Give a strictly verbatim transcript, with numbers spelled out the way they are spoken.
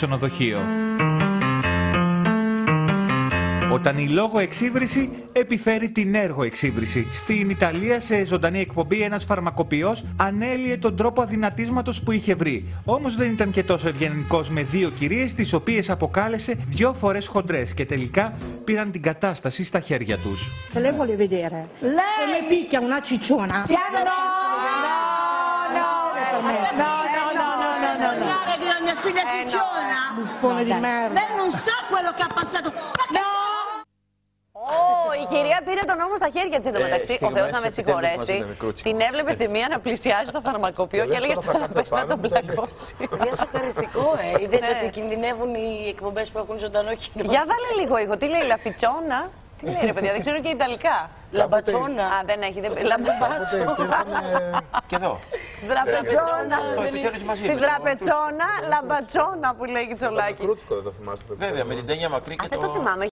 ξενοδοχείο. Όταν η λόγο εξύβριση επιφέρει την έργο εξύβριση. Στην Ιταλία, σε ζωντανή εκπομπή, ένας φαρμακοποιός ανέλυε τον τρόπο αδυνατίσματος που είχε βρει. Όμως δεν ήταν και τόσο ευγενικός με δύο κυρίες, τις οποίες αποκάλεσε δυο φορές χοντρές και τελικά πήραν την κατάσταση στα χέρια τους. Se lei vuole vedere come picchia una cicciona. No, no, no, no, no, no, no, no. La mia figlia cicciona. Buffone di merda. Lei non sa quello che ha passato. No! Η κυρία πήρε τον νόμο στα χέρια της εντωμεταξύ. Ο Θεός να με συγχωρέσει. Την έβλεπε τη μία να πλησιάζει το φαρμακοποιό και έλεγε στον πες να τον πλακώσει. Είναι σοκαριστικό, ε. Είδες ότι κινδυνεύουν οι εκπομπές που έχουν ζωντανό κοινό. Για βάλε λίγο ήχο. Τι λέει, λαφιτσόνα. Τι λέει ρε παιδιά, δεν ξέρω και Ιταλικά. Λαμπατσόνα. Α, δεν έχει. Λαμπατσόνα. Και εδώ. Δραπετσόνα. Τη δραπετσόνα, λαμπατσόνα που λέει η Τσολάκη. Βέβαια, με την τένια μακρύ και το... Δεν το θυμάμαι.